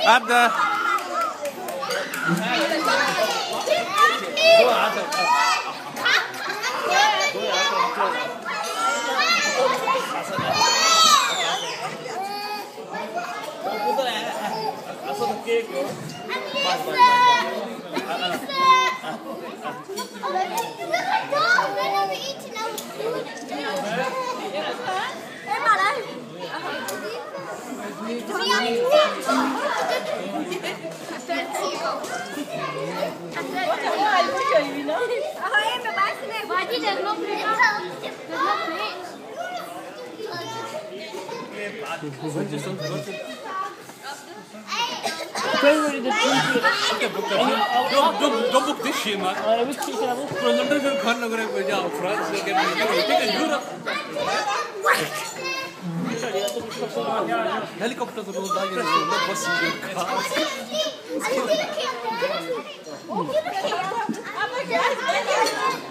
ابدا. Don't book this shit, man. From London to Karnataka, France, Europe. Helicopter to roll down, bus in your car.